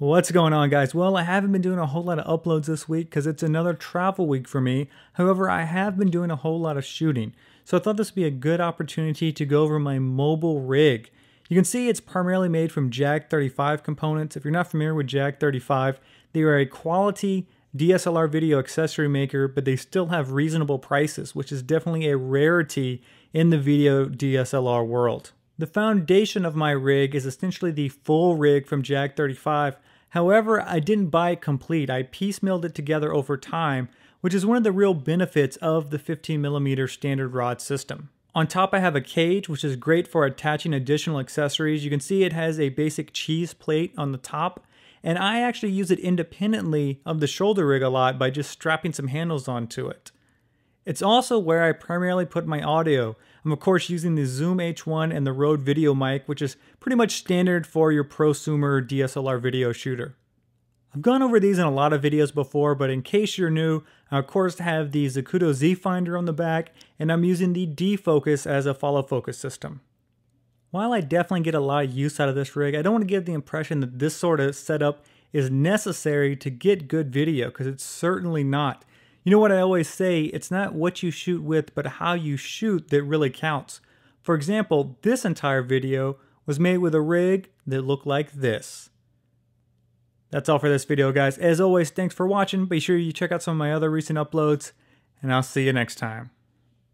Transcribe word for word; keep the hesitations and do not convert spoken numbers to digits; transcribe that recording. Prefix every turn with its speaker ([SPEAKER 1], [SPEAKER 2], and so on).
[SPEAKER 1] What's going on, guys? Well, I haven't been doing a whole lot of uploads this week because it's another travel week for me. However, I have been doing a whole lot of shooting. So I thought this would be a good opportunity to go over my mobile rig. You can see it's primarily made from Jag thirty-five components. If you're not familiar with Jag thirty-five, they are a quality D S L R video accessory maker, but they still have reasonable prices, which is definitely a rarity in the video D S L R world. The foundation of my rig is essentially the full rig from Jag thirty-five. However, I didn't buy it complete. I piecemealed it together over time, which is one of the real benefits of the fifteen millimeter standard rod system. On top I have a cage, which is great for attaching additional accessories. You can see it has a basic cheese plate on the top, and I actually use it independently of the shoulder rig a lot by just strapping some handles onto it. It's also where I primarily put my audio. I'm of course using the Zoom H one and the Rode Video Mic, which is pretty much standard for your prosumer D S L R video shooter. I've gone over these in a lot of videos before, but in case you're new, I of course have the Zacuto Z Finder on the back, and I'm using the D-Focus as a follow focus system. While I definitely get a lot of use out of this rig, I don't want to give the impression that this sort of setup is necessary to get good video, because it's certainly not. You know what I always say, it's not what you shoot with, but how you shoot that really counts. For example, this entire video was made with a rig that looked like this. That's all for this video, guys. As always, thanks for watching. Be sure you check out some of my other recent uploads, and I'll see you next time.